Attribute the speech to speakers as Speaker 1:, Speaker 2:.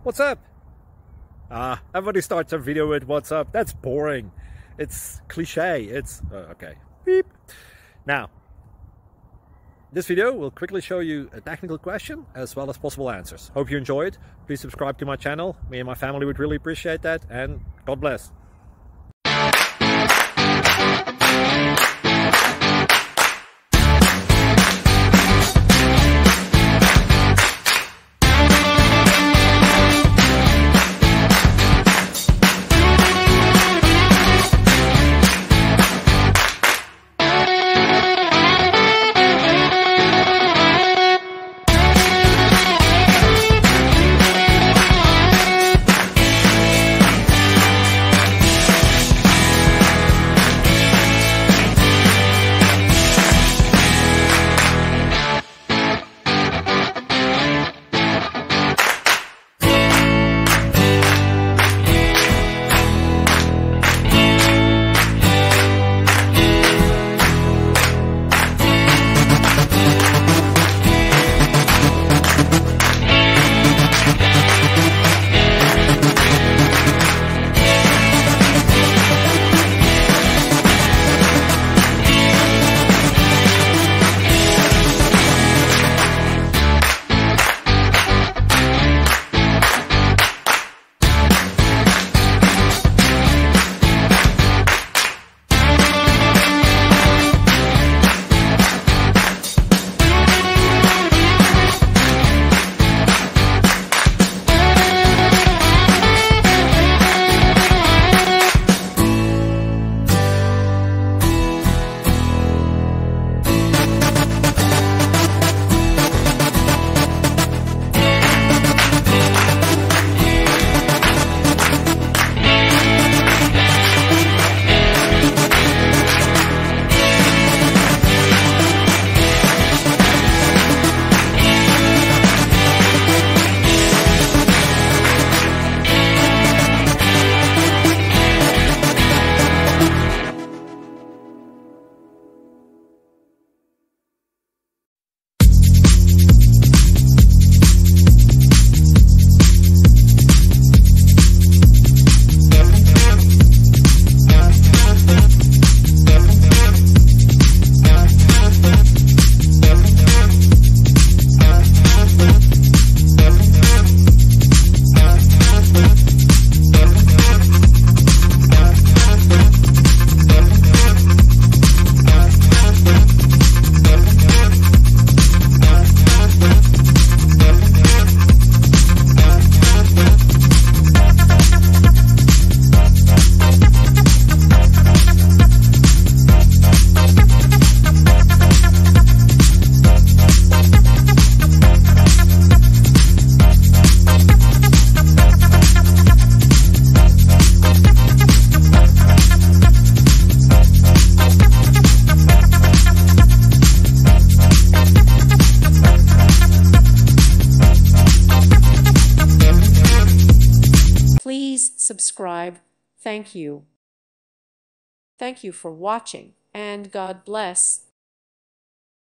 Speaker 1: What's up? Everybody starts a video with what's up. That's boring. It's cliche. It's okay. Beep. Now, this video will quickly show you a technical question as well as possible answers. Hope you enjoy it. Please subscribe to my channel. Me and my family would really appreciate that, and God bless.
Speaker 2: Please subscribe. Thank you. Thank you for watching, and God bless.